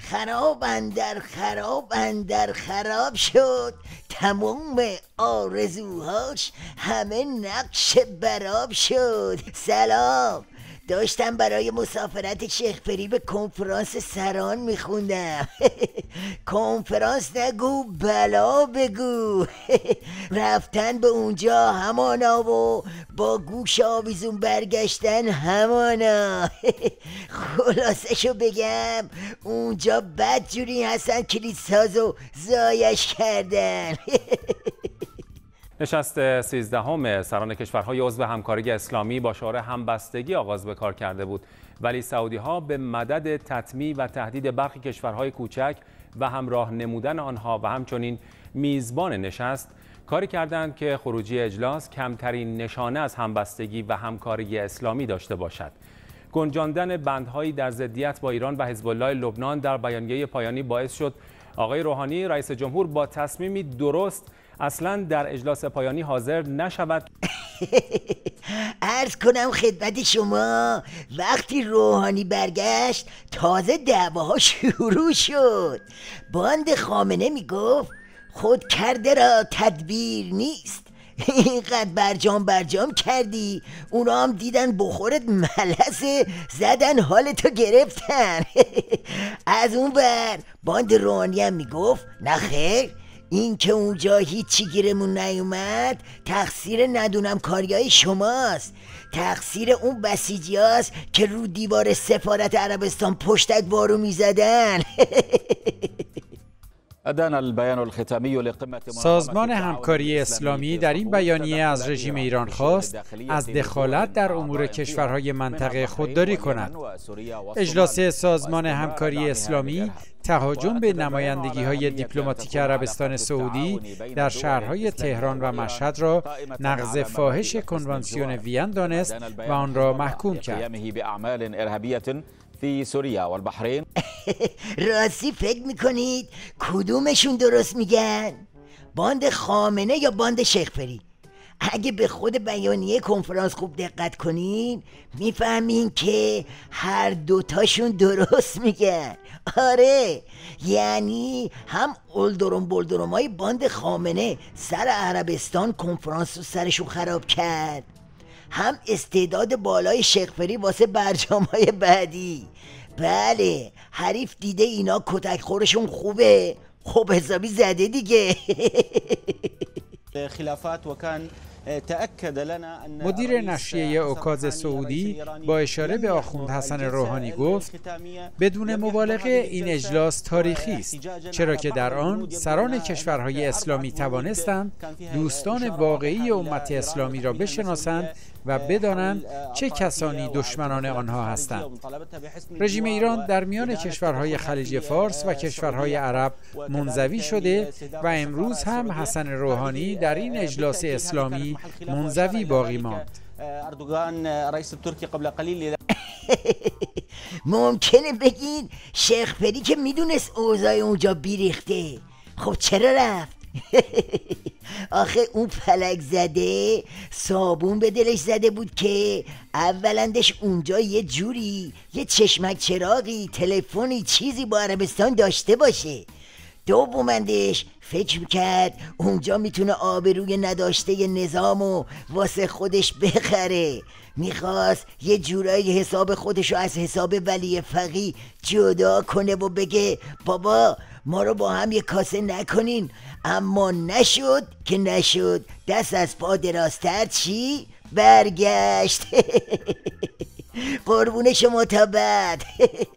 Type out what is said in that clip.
خراب اندر خراب اندر خراب شد، تموم آرزوهاش همه نقش براب شد. سلام، داشتم برای مسافرت شیخ فری به کنفرانس سران میخوندم. کنفرانس نگو بلا بگو. رفتن به اونجا همانا و با گوش آویزون برگشتن همانا. خلاصه شو بگم اونجا بدجوری هستن کلیدسازو زایش کردن. نشست 13 سران کشورهای عضو همکاری اسلامی با شعار همبستگی آغاز به کار کرده بود، ولی سعودی‌ها به مدد تطمیع و تهدید برخی کشورهای کوچک و همراه نمودن آنها و همچنین میزبان نشست کاری کردند که خروجی اجلاس کمترین نشانه از همبستگی و همکاری اسلامی داشته باشد. گنجاندن بندهایی در ضدیت با ایران و حزب الله لبنان در بیانیه پایانی باعث شد آقای روحانی رئیس جمهور با تصمیمی درست اصلا در اجلاس پایانی حاضر نشود. عرض کنم خدمت شما وقتی روحانی برگشت تازه دعواها شروع شد. باند خامنه میگفت خود کرده را تدبیر نیست. اینقدر برجام کردی اونا هم دیدن بخورت ملسه، زدن حالتو گرفتن. از اون بر باند روحانی هم میگفت نخیر، این که اونجا هیچی گیرمون نیومد تقصیر ندونم کاریای شماست، تقصیر اون بسیجی هاست که رو دیوار سفارت عربستان پشتک بارو میزدن. سازمان همکاری اسلامی در این بیانیه از رژیم ایران خواست از دخالت در امور کشورهای منطقه خودداری کند. اجلاس سازمان همکاری اسلامی تهاجم به نمایندگی‌های دیپلماتیک عربستان سعودی در شهرهای تهران و مشهد را نقض فاحش کنوانسیون وین دانست و آن را محکوم کرد. فی سوریه و البحرین. راستی فکر میکنید کدومشون درست میگن؟ باند خامنه یا باند شیخ فری؟ اگه به خود بیانیه کنفرانس خوب دقت کنین میفهمین که هر دوتاشون درست میگن. آره، یعنی هم بلدرم های باند خامنه سر عربستان کنفرانس رو سرشون خراب کرد، هم استعداد بالای شیخ فری واسه برجام‌های بعدی. بله، حریف دیده اینا کتک خورشون خوبه، خب حسابی زده دیگه. خلافات و کان مدیر نشریه اوکاز سعودی با اشاره به آخوند حسن روحانی گفت بدون مبالغه این اجلاس تاریخی است، چرا که در آن سران کشورهای اسلامی توانستند دوستان واقعی امت اسلامی را بشناسند و بدانند چه کسانی دشمنان آنها هستند. رژیم ایران در میان کشورهای خلیج فارس و کشورهای عرب منزوی شده و امروز هم حسن روحانی در این اجلاس اسلامی منزوی باقی ماند. اردوغان رئیس ترکیه قبل قلیل ممکنه بگین شیخ فری که میدونست اوضاع اونجا بیریخته، خب چرا رفت؟ آخه اون فلک زده صابون به دلش زده بود که اولندش اونجا یه جوری یه چشمک چراغی تلفنی چیزی با عربستان داشته باشه، دومندش فکر میکرد اونجا میتونه آبروی نداشته نظامو واسه خودش بخره، میخواست یه جورایی حساب خودشو از حساب ولی فقیه جدا کنه و بگه بابا ما رو با هم یه کاسه نکنین، اما نشد که نشد، دست از پا درازتر چی؟ برگشت. قربون شما تا بعد.